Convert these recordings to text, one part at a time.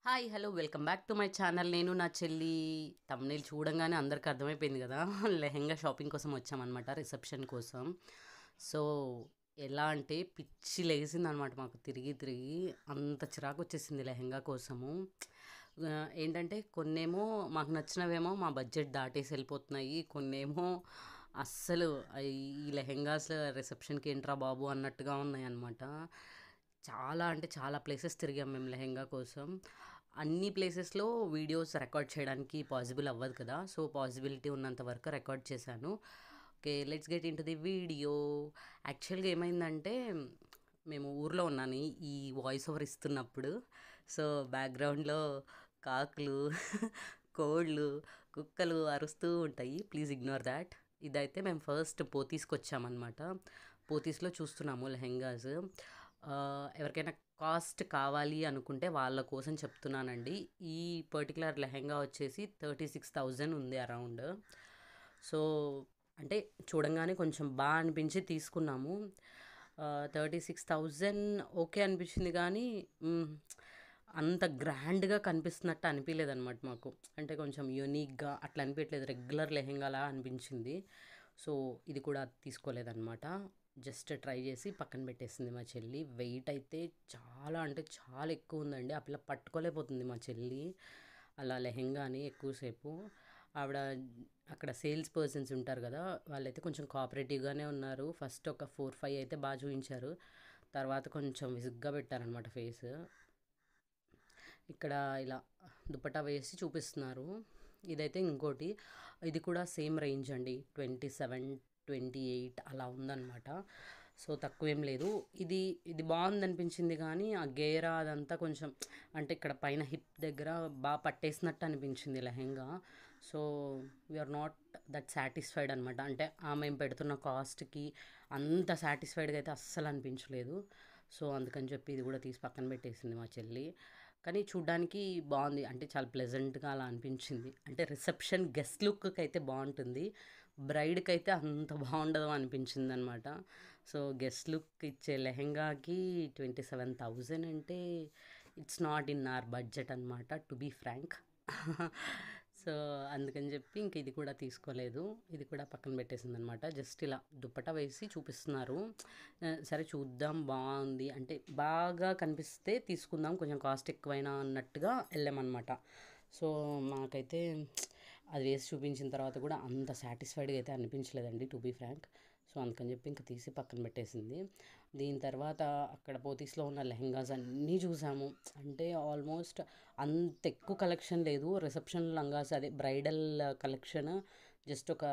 Hi hello welcome back to my channel. నేను నా చెల్లి తమ్నేల్ చూడంగానే అందరికి అర్థమైపోయింది కదా. లెహెంగా షాపింగ్ కోసం వచ్చామన్నమాట, రిసెప్షన్ కోసం. సో ఎలా అంటే పిచ్చి లేసిందనమాట మాకు, తిరిగి తిరిగి అంత చిరాకు వచ్చేసింది లెహెంగా కోసము. ఏంటంటే కొన్నేమో మాకు నచ్చినవేమో మా బడ్జెట్ దాటేసి వెళ్ళిపోతున్నాయి, కొన్నేమో అస్సలు ఈ లెహెంగాస్ రిసెప్షన్కి ఏంట్రా బాబు అన్నట్టుగా ఉన్నాయి అన్నమాట. చాలా అంటే చాలా ప్లేసెస్ తిరిగాం మేము లెహెంగా కోసం. అన్ని ప్లేసెస్లో వీడియోస్ రికార్డ్ చేయడానికి పాసిబుల్ అవ్వదు కదా, సో పాసిబిలిటీ ఉన్నంత వరకు రికార్డ్ చేశాను. Okay, let's get into the video. యాక్చువల్గా ఏమైందంటే మేము ఊర్లో ఉన్నాను ఈ వాయిస్ ఓవర్ ఇస్తున్నప్పుడు. సో బ్యాక్గ్రౌండ్లో కాకులు కోళ్ళు కుక్కలు అరుస్తూ ఉంటాయి, ప్లీజ్ ఇగ్నోర్ దాట్. ఇదైతే మేము ఫస్ట్ పోతీస్కి వచ్చామన్నమాట. పోతీస్లో చూస్తున్నాము లెహెంగాస్. ఎవరికైనా కాస్ట్ కావాలి అనుకుంటే వాళ్ళ కోసం చెప్తున్నానండి. ఈ పర్టికులర్ లెహెంగా వచ్చేసి 36,000 ఉంది అరౌండ్. సో అంటే చూడంగానే కొంచెం బాగా అనిపించి తీసుకున్నాము. 36,000 ఓకే అనిపించింది, కానీ అంత గ్రాండ్గా కనిపిస్తున్నట్టు అనిపించలేదన్నమాట మాకు. అంటే కొంచెం యూనిక్గా అట్లా అనిపించలేదు, రెగ్యులర్ లెహెంగాలా అనిపించింది. సో ఇది కూడా తీసుకోలేదన్నమాట. జస్ట్ ట్రై చేసి పక్కన పెట్టేసింది మా చెల్లి. వెయిట్ అయితే చాలా అంటే చాలా ఎక్కువ ఉందండి. ఆ పిల్ల పట్టుకోలేకపోతుంది మా చెల్లి అలా లెహెంగాని ఎక్కువసేపు. ఆవిడ అక్కడ సేల్స్ పర్సన్స్ ఉంటారు కదా, వాళ్ళైతే కొంచెం కోఆపరేటివ్గానే ఉన్నారు. ఫస్ట్ ఒక 4-5 అయితే బాగా చూపించారు, తర్వాత కొంచెం విసుగ్గా పెట్టారనమాట ఫేస్. ఇక్కడ ఇలా దుపట్టా వేసి చూపిస్తున్నారు. ఇదైతే ఇంకోటి, ఇది కూడా సేమ్ రేంజ్ అండి, 27-28 అలా ఉందన్నమాట. సో తక్కువేం లేదు. ఇది ఇది బాగుంది అనిపించింది, కానీ ఆ గేరా అదంతా కొంచెం అంటే ఇక్కడ పైన హిప్ దగ్గర బాగా పట్టేసినట్టు అనిపించింది lehenga. So we are not that satisfied అనమాట. అంటే మేము పెడుతున్న కాస్ట్కి అంత సాటిస్ఫైడ్గా అయితే అస్సలు అనిపించలేదు. సో అందుకని చెప్పి ఇది కూడా తీసి పక్కన పెట్టేసింది మా చెల్లి. కానీ చూడ్డానికి బాగుంది, అంటే చాలా ప్లెజెంట్గా అలా అనిపించింది. అంటే రిసెప్షన్ గెస్ట్ లుక్కి అయితే బాగుంటుంది, బ్రైడ్కి అయితే అంత బాగుండదు అనిపించింది అనమాట. సో గెస్ట్ లుక్ ఇచ్చే లెహెంగాకి 27,000 అంటే it's not in our budget అనమాట, టు బీ ఫ్రాంక్. సో అందుకని చెప్పి ఇంక ఇది కూడా తీసుకోలేదు, ఇది కూడా పక్కన పెట్టేసింది అనమాట. జస్ట్ ఇలా దుప్పటా వేసి చూపిస్తున్నారు. సరే చూద్దాం, బాగుంది అంటే బాగా కనిపిస్తే తీసుకుందాం, కొంచెం కాస్ట్ ఎక్కువైనా అన్నట్టుగా వెళ్ళామన్నమాట. సో మాకైతే అది వేసి చూపించిన తర్వాత కూడా అంత సాటిస్ఫైడ్గా అయితే అనిపించలేదండి, టు బీ ఫ్రాంక్. సో అందుకని చెప్పి ఇంకా తీసి పక్కన పెట్టేసింది. దీని తర్వాత అక్కడ పోతీస్లో ఉన్న లెహెంగాస్ అన్నీ చూసాము. అంటే ఆల్మోస్ట్ అంత ఎక్కువ కలెక్షన్ లేదు, రిసెప్షన్ లంగాస్ అదే బ్రైడల్ కలెక్షన్ జస్ట్ ఒక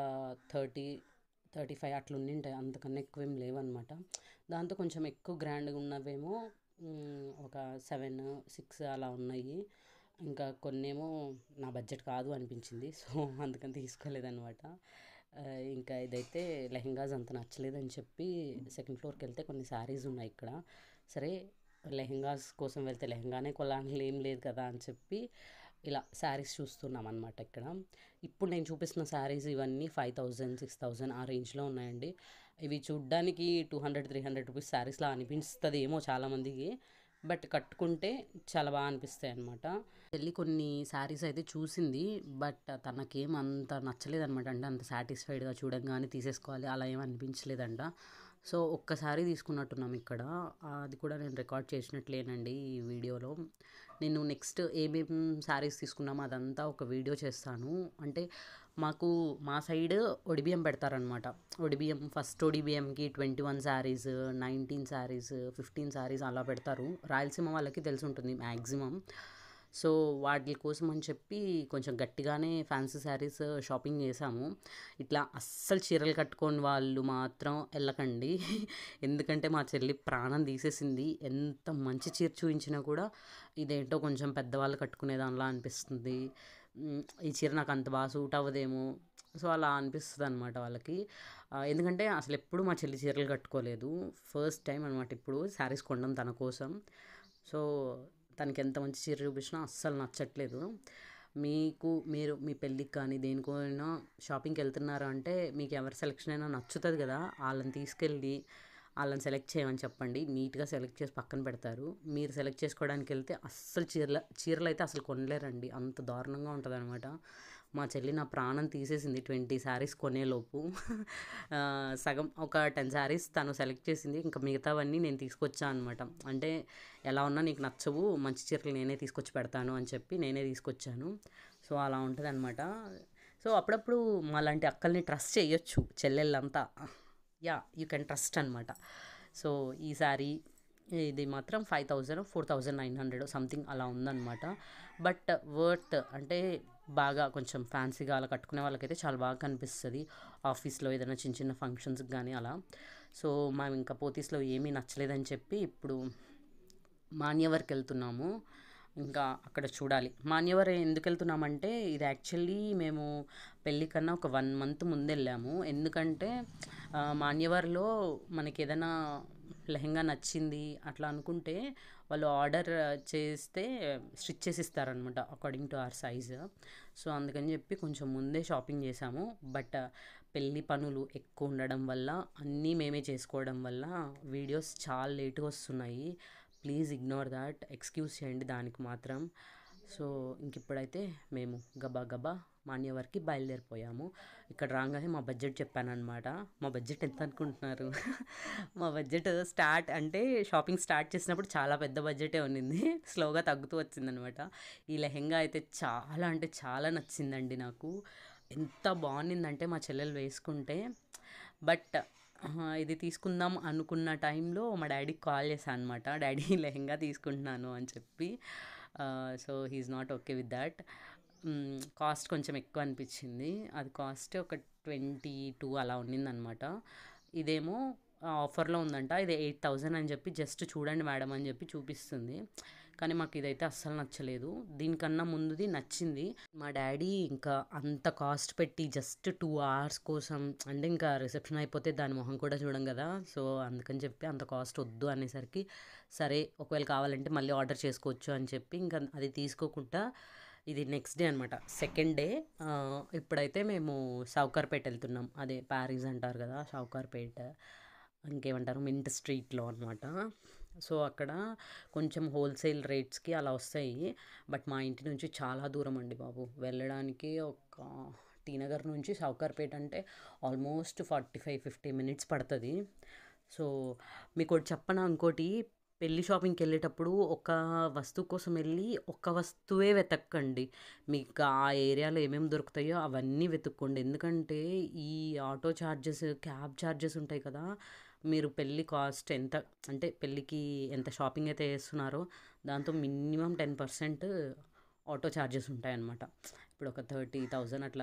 30-35 అట్లా ఉండింటాయి, అంతకన్నా ఎక్కువేం లేవన్నమాట. దాంతో కొంచెం ఎక్కువ గ్రాండ్గా ఉన్నవేమో ఒక 7-6 అలా ఉన్నాయి. ఇంకా కొన్నేమో నా బడ్జెట్ కాదు అనిపించింది, సో అందుకని తీసుకోలేదన్నమాట. ఇంకా ఇదైతే లెహెంగాస్ అంత నచ్చలేదని చెప్పి సెకండ్ ఫ్లోర్కి వెళ్తే కొన్ని శారీస్ ఉన్నాయి ఇక్కడ. సరే లెహెంగాస్ కోసం వెళ్తే లెహెంగానే కొనాలని ఏం లేదు కదా అని చెప్పి ఇలా శారీస్ చూస్తున్నాం అనమాట ఇక్కడ. ఇప్పుడు నేను చూపిస్తున్న శారీస్ ఇవన్నీ 5,000-6,000 ఆ రేంజ్లో ఉన్నాయండి. ఇవి చూడ్డానికి 200-300 రూపీస్ శారీస్లా అనిపిస్తుంది ఏమో చాలామందికి, బట్ కట్టుకుంటే చాలా బాగా అనిపిస్తాయి అనమాట. వెళ్ళి కొన్ని శారీస్ అయితే చూసింది, బట్ తనకేం అంత నచ్చలేదన్నమాట. అంటే అంత సాటిస్ఫైడ్గా చూడంగానే తీసేసుకోవాలి అలా ఏం అనిపించలేదంట. సో ఒక్కసారి తీసుకున్నట్టున్నాం ఇక్కడ, అది కూడా నేను రికార్డ్ చేసినట్లేనండి ఈ వీడియోలో. నేను నెక్స్ట్ ఏమేం శారీస్ తీసుకున్నామో అదంతా ఒక వీడియో చేస్తాను. అంటే మాకు మా సైడ్ ఒడిబియ్యం పెడతారనమాట. ఒడిబియ్యం ఫస్ట్ ఒడిబియ్యంకి 21 శారీస్, 19 శారీస్, 15 శారీస్ అలా పెడతారు. రాయలసీమ వాళ్ళకి తెలిసి ఉంటుంది మ్యాక్సిమం. సో వాటి కోసం అని చెప్పి కొంచెం గట్టిగానే ఫ్యాన్సీ శారీస్ షాపింగ్ చేసాము. ఇట్లా అస్సలు చీరలు కట్టుకొని వాళ్ళు మాత్రం వెళ్ళకండి, ఎందుకంటే మా చెల్లి ప్రాణం తీసేసింది. ఎంత మంచి చీర చూపించినా కూడా ఇదేంటో కొంచెం పెద్దవాళ్ళు కట్టుకునేదానిలా అనిపిస్తుంది, ఈ చీర నాకు అంత బాగా సూట్ అవ్వదేమో, సో అలా అనిపిస్తుంది అనమాట వాళ్ళకి. ఎందుకంటే అసలు ఎప్పుడు మా చెల్లి చీరలు కట్టుకోలేదు, ఫస్ట్ టైం అనమాట ఇప్పుడు శారీస్ కొనడం తన కోసం. సో తనకి ఎంత మంచి చీర చూపించినా అస్సలు నచ్చట్లేదు. మీరు మీ పెళ్ళికి కానీ దేనికైనా షాపింగ్కి వెళ్తున్నారు అంటే మీకు ఎవరి సెలెక్షన్ అయినా నచ్చుతుంది కదా, వాళ్ళని తీసుకెళ్ళి వాళ్ళని సెలెక్ట్ చేయమని చెప్పండి, నీట్గా సెలెక్ట్ చేసి పక్కన పెడతారు. మీరు సెలెక్ట్ చేసుకోవడానికి వెళ్తే అస్సలు చీరలు అయితే అసలు కొనలేరండి, అంత దారుణంగా ఉంటుందన్నమాట. మా చెల్లి నా ప్రాణం తీసేసింది 20 శారీస్ కొనేలోపు. సగం ఒక 10 శారీస్ తను సెలెక్ట్ చేసింది, ఇంకా మిగతావన్నీ నేను తీసుకొచ్చాను అనమాట. అంటే ఎలా ఉన్నా నీకు నచ్చవు, మంచి చీరలు నేనే తీసుకొచ్చి పెడతాను అని చెప్పి నేనే తీసుకొచ్చాను. సో అలా ఉంటుంది అనమాట. సో అప్పుడప్పుడు మాలాంటి అక్కల్ని ట్రస్ట్ చేయొచ్చు చెల్లెళ్ళంతా. యా, యూ కెన్ ట్రస్ట్ అనమాట. సో ఈసారి ఇది మాత్రం 5000 4900 సంథింగ్ అలా ఉందన్నమాట. బట్ వర్త్ అంటే బాగా కొంచెం ఫ్యాన్సీగా అలా కట్టుకునే వాళ్ళకైతే చాలా బాగా కనిపిస్తుంది ఆఫీస్లో ఏదైనా చిన్న చిన్న ఫంక్షన్స్కి కానీ అలా. సో మేము ఇంకా పోతీస్లో ఏమీ నచ్చలేదని చెప్పి ఇప్పుడు మాన్యవర్కి వెళ్తున్నాము. ఇంకా అక్కడ చూడాలి. మాన్యవర్ ఎందుకు వెళ్తున్నామంటే ఇది యాక్చువల్లీ మేము పెళ్ళి కన్నా ఒక 1 మంత్ ముందు వెళ్ళాము. ఎందుకంటే మాన్యవర్లో మనకి ఏదైనా లెహంగా నచ్చింది అట్లా అనుకుంటే వాళ్ళు ఆర్డర్ చేస్తే స్టిచ్ చేసి ఇస్తారనమాట according to our size. So అందుకని చెప్పి కొంచెం ముందే షాపింగ్ చేసాము. బట్ పెళ్ళి పనులు ఎక్కువ ఉండడం వల్ల అన్నీ మేమే చేసుకోవడం వల్ల వీడియోస్ చాలా లేట్గా వస్తున్నాయి. ప్లీజ్ ఇగ్నోర్ దాట్, ఎక్స్క్యూజ్ చేయండి దానికి మాత్రం. సో ఇంక ఇప్పుడైతే మేము గబా గబా మాన్యవర్కి బయలుదేరిపోయాము. ఇక్కడ రాగానే మా బడ్జెట్ చెప్పానమాట. మా బడ్జెట్ ఎంత అనుకుంటున్నారు? మా బడ్జెట్ షాపింగ్ స్టార్ట్ చేసినప్పుడు చాలా పెద్ద బడ్జెటే ఉన్నింది, స్లోగా తగ్గుతూ వచ్చిందనమాట. ఈ లెహెంగా అయితే చాలా అంటే చాలా నచ్చిందండి నాకు. ఎంత బాగుండిందంటే మా చెల్లెలు వేసుకుంటే. బట్ ఇది తీసుకుందాం అనుకున్న టైంలో మా డాడీకి కాల్ చేశాను అనమాట, డాడీ లెహెంగా తీసుకుంటున్నాను అని చెప్పి. So he's not okay with that. Cost కొంచెం ఎక్కువ అనిపించింది. అది కాస్ట్ ఒక 22 అలా ఉన్నిందనమాట. ఇదేమో ఆఫర్లో ఉందంట, ఇది 8000 అని చెప్పి జస్ట్ చూడండి మేడం అని చెప్పి చూపిస్తుంది. కానీ మాకు ఇదైతే అస్సలు నచ్చలేదు, దీనికన్నా ముందుది నచ్చింది. మా డాడీ ఇంకా అంత కాస్ట్ పెట్టి జస్ట్ 2 hours కోసం, అంటే ఇంకా రిసెప్షన్ అయిపోతే దాని మొహం కూడా చూడం కదా, సో అందుకని చెప్పి అంత కాస్ట్ వద్దు అనేసరికి సరే ఒకవేళ కావాలంటే మళ్ళీ ఆర్డర్ చేసుకోవచ్చు అని చెప్పి ఇంకా అది తీసుకోకుండా ఇది నెక్స్ట్ డే అనమాట, సెకండ్ డే. ఇప్పుడైతే మేము షావుకార్పేట వెళ్తున్నాం, అదే ప్యారిస్ అంటారు కదా షావుకార్పేట, ఇంకేమంటారు మింట్ స్ట్రీట్లో అనమాట. సో అక్కడ కొంచెం హోల్సేల్ రేట్స్కి అలా వస్తాయి. బట్ మా ఇంటి నుంచి చాలా దూరం అండి బాబు, వెళ్ళడానికి ఒక టీ నగర్ నుంచి షావుకార్పేట అంటే ఆల్మోస్ట్ 45-50 minutes పడుతుంది. సో మీకు ఒకటి చెప్పనా, ఇంకోటి, పెళ్ళి షాపింగ్కి వెళ్ళేటప్పుడు ఒక వస్తువు కోసం వెళ్ళి ఒక వస్తువే వెతక్కండి. మీకు ఆ ఏరియాలో ఏమేమి దొరుకుతాయో అవన్నీ వెతుక్కోండి. ఎందుకంటే ఈ ఆటో ఛార్జెస్, క్యాబ్ ఛార్జెస్ ఉంటాయి కదా, మీరు పెళ్ళి కాస్ట్ ఎంత, అంటే పెళ్ళికి ఎంత షాపింగ్ అయితే చేస్తున్నారో దాంతో మినిమం 10% ఆటో ఛార్జెస్ ఉంటాయన్నమాట. ఇప్పుడు ఒక 30,000 అట్లా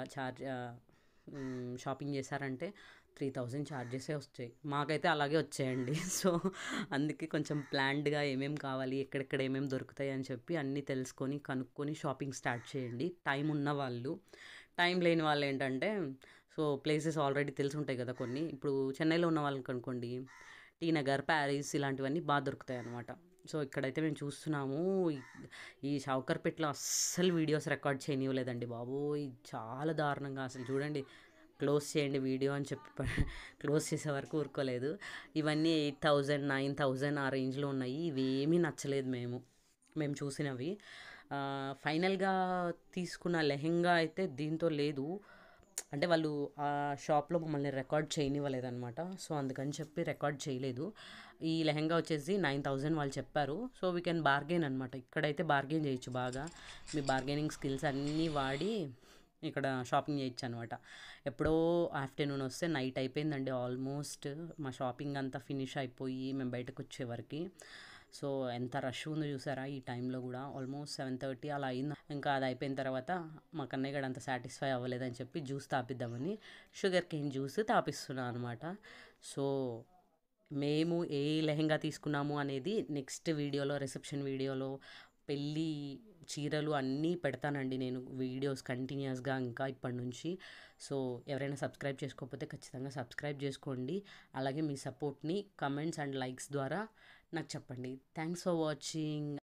షాపింగ్ చేశారంటే 3000 ఛార్జెసే వచ్చాయి. మాకైతే అలాగే వచ్చాయండి. సో అందుకే కొంచెం ప్లాన్డ్గా ఏమేమి కావాలి, ఎక్కడెక్కడ ఏమేమి దొరుకుతాయి అని చెప్పి అన్నీ తెలుసుకొని కనుక్కొని షాపింగ్ స్టార్ట్ చేయండి. టైం ఉన్న వాళ్ళు. టైం లేని వాళ్ళు ఏంటంటే, సో ప్లేసెస్ ఆల్రెడీ తెలిసి ఉంటాయి కదా కొన్ని. ఇప్పుడు చెన్నైలో ఉన్న వాళ్ళకి అనుకోండి, టీ నగర్, ప్యారిస్ ఇలాంటివన్నీ బాగా దొరుకుతాయి అన్నమాట. సో ఇక్కడైతే మేము చూస్తున్నాము, ఈ షావుకార్పేటలో అస్సలు వీడియోస్ రికార్డ్ చేయనివ్వలేదండి బాబు, చాలా దారుణంగా. అసలు చూడండి, క్లోజ్ చేయండి వీడియో అని చెప్పి క్లోజ్ చేసే వరకు ఊరుకోలేదు. ఇవన్నీ 8000, 9000 ఆ రేంజ్లో ఉన్నాయి. ఇవేమీ నచ్చలేదు మేము చూసినవి. ఫైనల్గా తీసుకున్న లెహెంగా అయితే దీంతో లేదు, అంటే వాళ్ళు ఆ షాప్లో మమ్మల్ని రికార్డ్ చేయనివ్వలేదన్నమాట. సో అందుకని చెప్పి రికార్డ్ చేయలేదు. ఈ లెహెంగా వచ్చేసి 9000 వాళ్ళు చెప్పారు. సో వీ కెన్ బార్గెన్ అనమాట. ఇక్కడైతే బార్గెన్ చేయొచ్చు బాగా, మీ బార్గెనింగ్ స్కిల్స్ అన్నీ వాడి ఇక్కడ షాపింగ్ చేయొచ్చు అనమాట. ఎప్పుడో ఆఫ్టర్నూన్ వస్తే నైట్ అయిపోయిందండి ఆల్మోస్ట్, మా షాపింగ్ అంతా ఫినిష్ అయిపోయి మేము బయటకు వచ్చేవరకు. సో ఎంత రష్ ఉందో చూసారా, ఈ టైంలో కూడా ఆల్మోస్ట్ 7:30 అలా అయింది. ఇంకా అది అయిపోయిన తర్వాత మా కన్నయ్య గడ అంత సాటిస్ఫై అవ్వలేదని చెప్పి జ్యూస్ తాపిద్దామని షుగర్ కేన్ జ్యూస్ తాపిస్తున్నాను అనమాట. సో మేము ఏ లెహెంగా తీసుకున్నాము అనేది నెక్స్ట్ వీడియోలో, రిసెప్షన్ వీడియోలో, పెళ్ళి చీరలు అన్నీ పెడతానండి నేను వీడియోస్ కంటిన్యూస్గా ఇంకా ఇప్పటి నుంచి. సో ఎవరైనా సబ్స్క్రైబ్ చేసుకోకపోతే ఖచ్చితంగా సబ్స్క్రైబ్ చేసుకోండి. అలాగే మీ సపోర్ట్ని కమెంట్స్ అండ్ లైక్స్ ద్వారా నాకు చెప్పండి. Thanks for watching.